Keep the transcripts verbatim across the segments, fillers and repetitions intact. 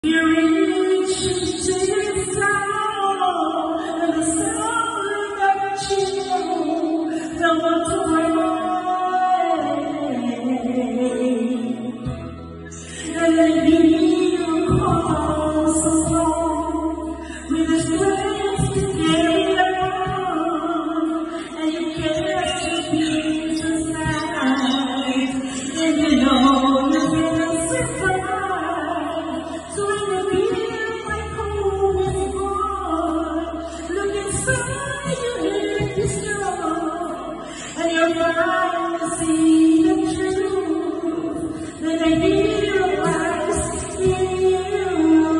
You reach to your soul, and the soul that you know, the one's away. And then you call so long, with the strength to carry on, and you can't be just nice, and you know you can't survive. So when you feel like home is gone, look inside your head is strong, and you'll finally see the truth that I realize in you.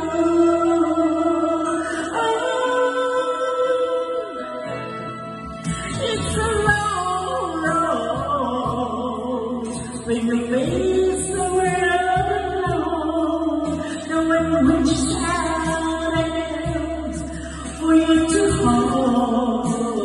Oh, it's a long road when you face the world alone. Knowing which side it is for you to hold,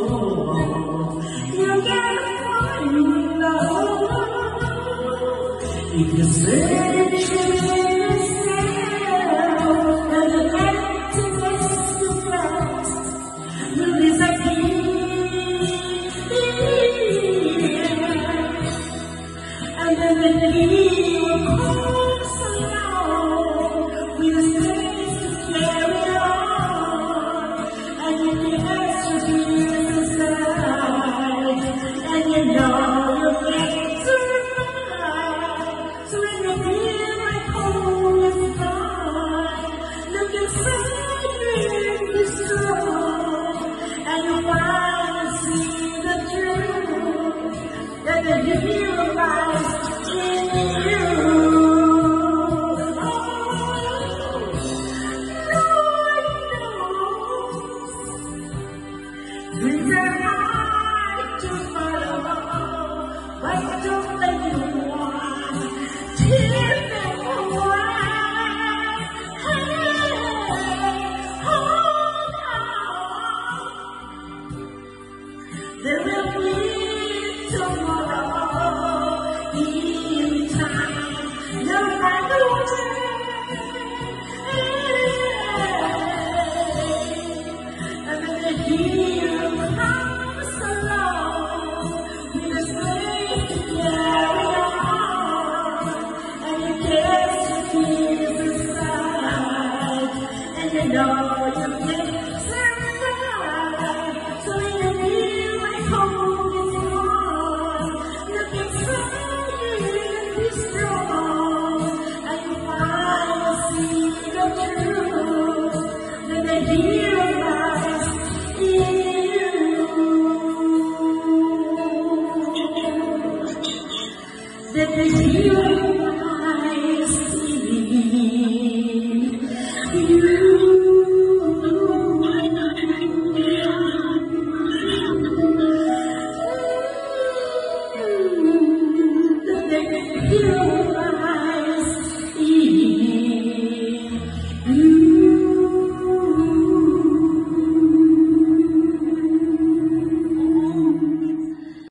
you gotta find love. If you search within yourself, and the emptiness you felt will disappear, and then the day will come so long with a strength to carry on, and you can ask your fears aside, and you know you'll get survive. So when you feel like home is gone, look inside you be strong, and you'll finally see the truth that the realize in you. It's hard to follow, but don't let you want tears that away. Hey, hold on. There will be tomorrow, in time, no matter what. And then the healing comes along with the strength to carry on, and you cast your fears aside, and you know you can survive. So when you feel like home is gone, look inside you and be strong, and you finally see the truth that the hero lies in you. That the hero